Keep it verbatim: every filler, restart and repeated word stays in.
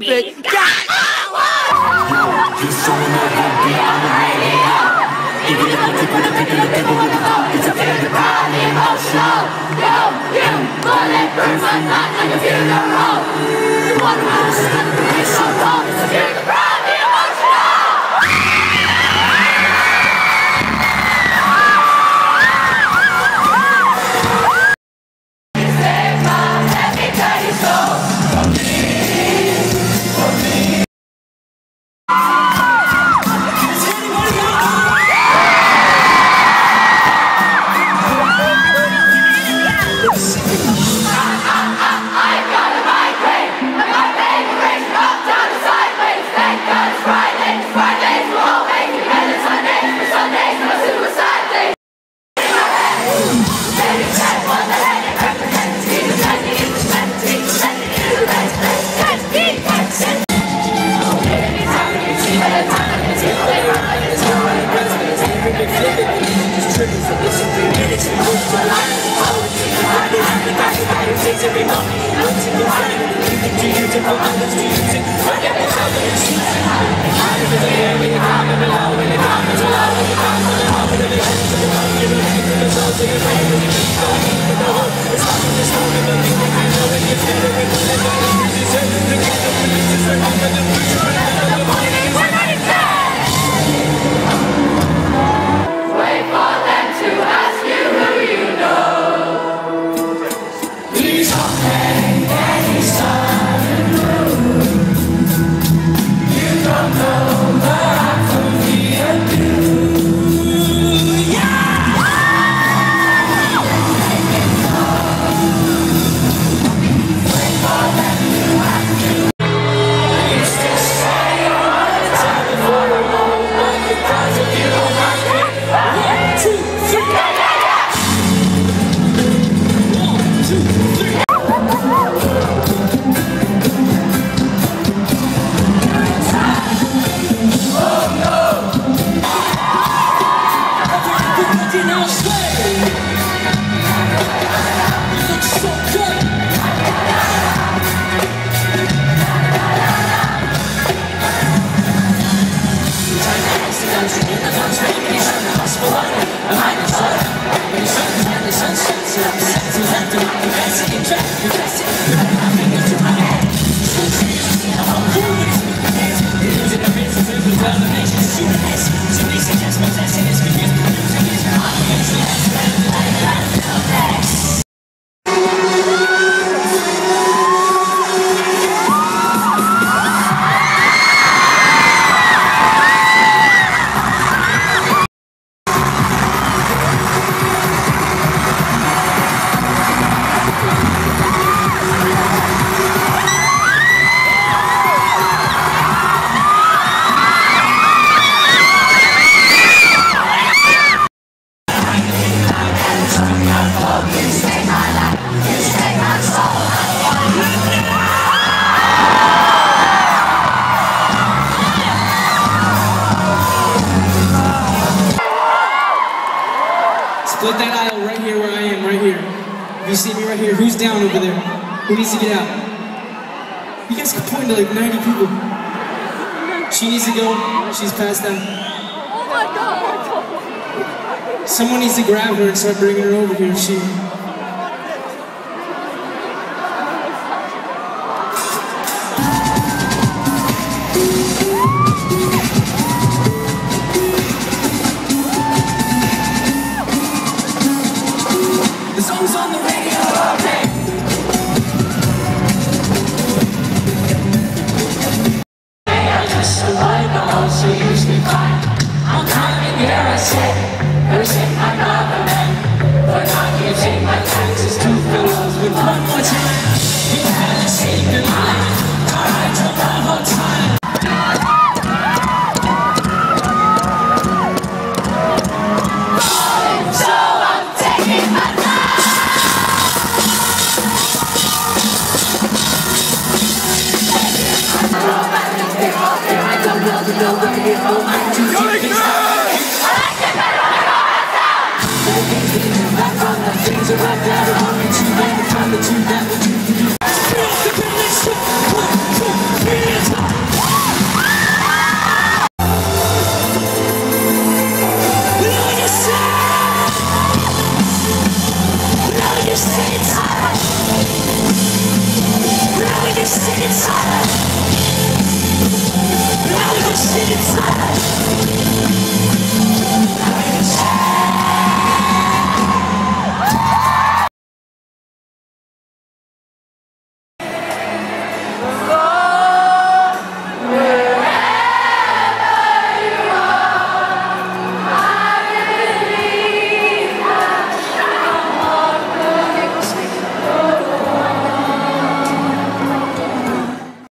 big guy. He's showing up with me on the radio. If you look at the people, the people with the phone, it's a very proud emotional. Yo, you, bulletproof, but not like a funeral. You want to lose it, it's so cold, it's a very proud emotional. Split that aisle right here where I am, right here. If you see me right here, who's down over there? Who needs to get out? You guys can point to like ninety people. She needs to go. She's passed out. Oh my God. Someone needs to grab her and start bringing her over here. She... The song's on the radio, okay. I just survived the whole so usually fine. I'm coming here, I said, cursing my government for not using inside.